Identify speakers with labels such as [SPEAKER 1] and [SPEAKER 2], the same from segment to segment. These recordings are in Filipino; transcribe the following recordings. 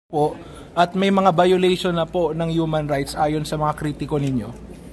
[SPEAKER 1] po at may mga violation na po ng human rights ayon sa mga kritiko ninyo?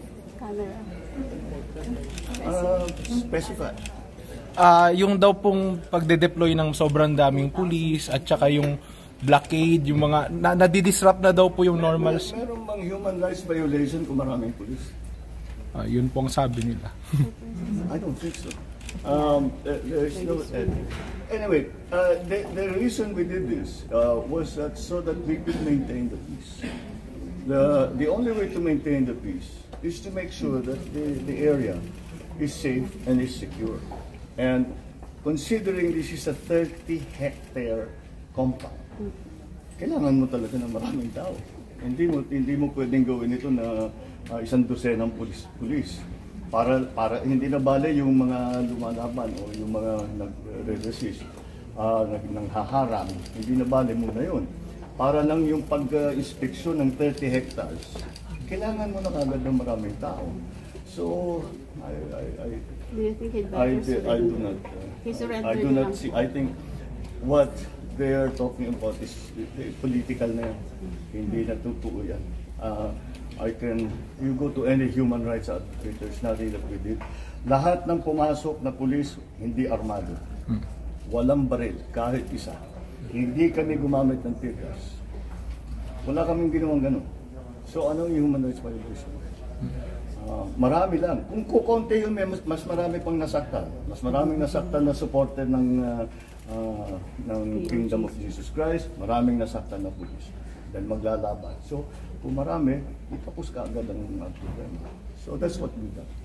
[SPEAKER 2] Specify.
[SPEAKER 1] Yung daw pong pagde-deploy ng sobrang daming pulis at saka yung blockade, yung mga nadidisrupt na daw po yung normals.
[SPEAKER 2] Meron bang human rights violation kung maraming pulis?
[SPEAKER 1] Yun pong sabi nila.
[SPEAKER 2] I don't think so. There's no. Anyway, the reason we did this was that so that we could maintain the peace. The only way to maintain the peace is to make sure that the area is safe and is secure. And considering this is a 30-hectare compound, kailangan mo talaga ng maraming tao. Hindi mo pwedeng gawin ito na isang dosenang pulis. Para hindi na bale yung mga lumalaban o yung mga nagre-resist, nanghaharang, hindi na bale muna yun. Para lang yung pag-inspeksyon ng 30 hectares, kailangan mo na kagad ng maraming tao. So,
[SPEAKER 3] do you think
[SPEAKER 2] I do not see. I think what they are talking about is political na yan. Hindi na totoo yan. You go to any human rights advocate, there's nothing that we did. Lahat ng pumasok na pulis, hindi armado. Walang baril, kahit isa. Hindi kami gumamit ng tear gas. Wala kaming ginawang ganun. So ano yung human rights violation? Marami lang. Kung kukonti yun, mas marami pang nasaktan. Mas maraming nasaktan na supporter ng Kingdom of Jesus Christ. Maraming nasaktan na pulis. Dahil maglalaban. So, kung marami, itapos ka agad ang problema. So, that's what we done.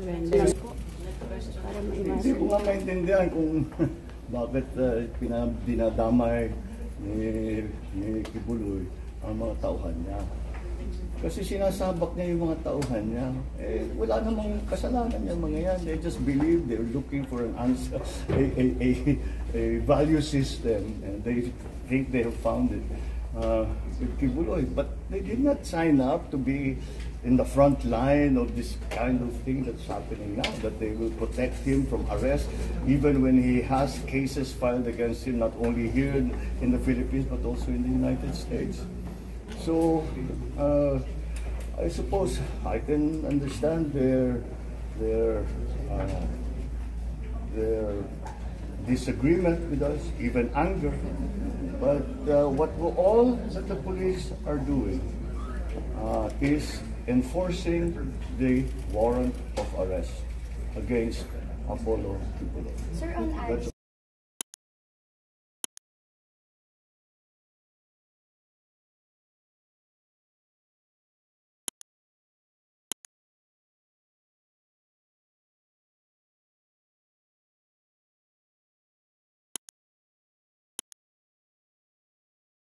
[SPEAKER 2] Hindi ko nga maintindihan kung bakit dinadamay ni Kibuloy ang mga tauhan niya. Kasi sinasabak niya yung mga tauhan niya. Wala namang kasalanan yung mga yan. They just believe they're looking for an answer, a value system, and they think they have found it. With Kibuloy, but they did not sign up to be in the front line of this kind of thing that's happening now, that they will protect him from arrest, even when he has cases filed against him, not only here in the Philippines, but also in the United States. So, I suppose I can understand their disagreement with us, even anger. But what all that the police are doing is enforcing the warrant of arrest against Apollo Kibuloy.
[SPEAKER 4] Sir, on